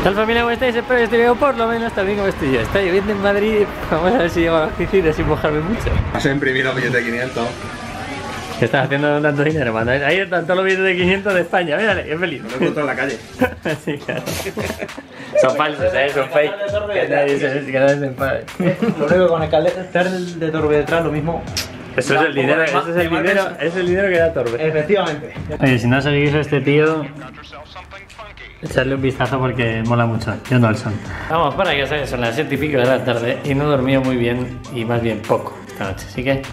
Tal familia, ¿cómo estáis? Espero que este video por lo menos también como estoy yo. Está lloviendo en Madrid, vamos a ver si llego a la oficina sin mojarme mucho. Has imprimido billetes de 500. ¿Qué estás haciendo con tanto dinero, mano? Ahí están todos los billetes de 500 de España, mírale, qué feliz. Lo he encontrado en la calle. Sí, claro. Son falsos, son fake. Que nadie se enfade. Lo único que con el cartel de Torbe detrás, lo mismo. Eso es el dinero, es el dinero que da Torbe. Efectivamente. Oye, si no seguís a este tío, echarle un vistazo porque mola mucho. Yo no el son. Vamos, para que sabes, son las 7 y pico de la tarde y no he dormido muy bien y más bien poco esta noche, así que...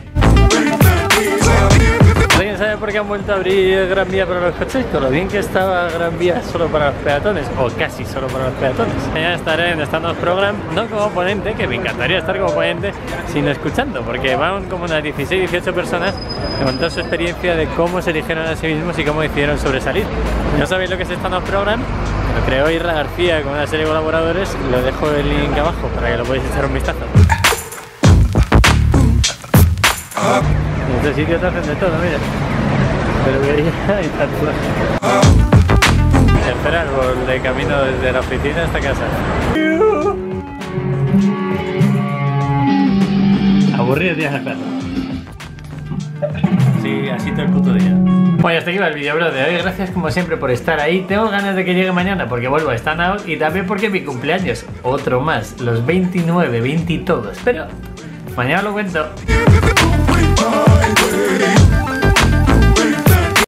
¿Alguien sabe por qué han vuelto a abrir Gran Vía para los coches? Con lo bien que estaba Gran Vía solo para los peatones, o casi solo para los peatones. Mañana estaré en Stand Up Program, no como ponente, que me encantaría estar como ponente, sino escuchando, porque van como unas 16, 18 personas a contar su experiencia de cómo se eligieron a sí mismos y cómo decidieron sobresalir. Si no sabéis lo que es Stand Up Program, lo creó Isra García con una serie de colaboradores, lo dejo el link abajo para que lo podáis echar un vistazo. En este sitio te hacen de todo, mira. Peluquería y tatuaje. Tercer árbol de camino desde la oficina hasta casa. Aburrido tienes el perro. Sí, así todo el puto día. Bueno, hasta aquí va el vídeo, bro, de hoy. Gracias como siempre por estar ahí. Tengo ganas de que llegue mañana porque vuelvo a Stand Out y también porque es mi cumpleaños. Otro más, los 29, 20 y todos. Pero mañana lo cuento.